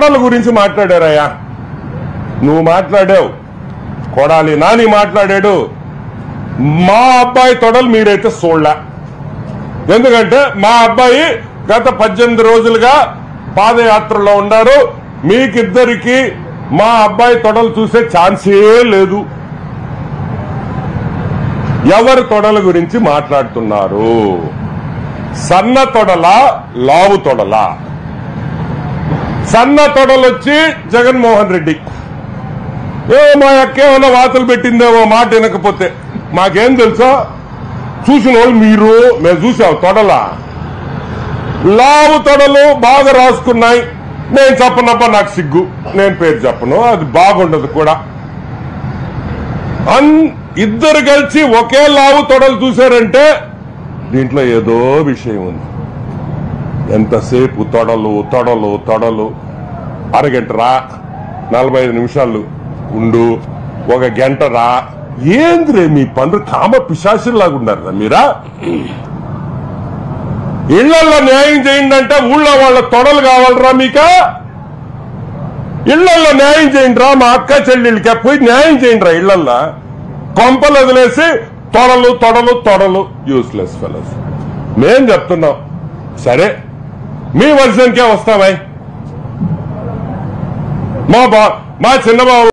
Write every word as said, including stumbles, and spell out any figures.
తొడల గురించి మాట్లాడారయ్యా. నువ్వు మాట్లాడావు, కొడాలి నాని మాట్లాడాడు. మా అబ్బాయి తొడలు మీరైతే చూడలే. ఎందుకంటే మా అబ్బాయి గత పద్దెనిమిది రోజులుగా పాదయాత్రలో ఉన్నారు. మీకిద్దరికి మా అబ్బాయి తొడలు చూసే ఛాన్సే లేదు. ఎవరు తొడల గురించి మాట్లాడుతున్నారు? సన్న తొడల, లావు తొడల? సన్న తొడలొచ్చి జగన్మోహన్ రెడ్డి. ఏ మా అక్కేమన్నా వాతలు పెట్టిందేమో మాట వినకపోతే. మాకేం తెలుసా? చూసిన వాళ్ళు మీరు, మేము చూసాం తొడల. లావు తొడలు బాగా రాసుకున్నాయి. నేను చెప్పనప్ప నాకు సిగ్గు, నేను పేరు చెప్పను, అది బాగుండదు కూడా. అన్ ఇద్దరు కలిసి ఒకే లావు తొడలు చూశారంటే దీంట్లో ఏదో విషయం ఉంది. ఎంతసేపు తొడలు తొడలు తొడలు. అరగంట రా, నలభై ఐదు నిమిషాలు ఉండు, ఒక గంట రా. ఏంద్రే మీ పనులు? కామ పిశాచుల్లాగా ఉన్నారా మీరా? ఇళ్లల్లో న్యాయం చేయండి అంటే ఊళ్ళో వాళ్ళ తొడలు కావాలరా మీకా? ఇళ్లల్లో న్యాయం చేయండి రా, మా అక్క చెల్లెళ్ళకి పోయి న్యాయం చేయండి రా. ఇళ్లల్లో కొంపలు వదిలేసి తొడలు తొడలు తొడలు. Useless fellows. మేం చెప్తున్నాం, సరే మీ వర్షన్కే వస్తామై. మా బా మా చిన్నబాబు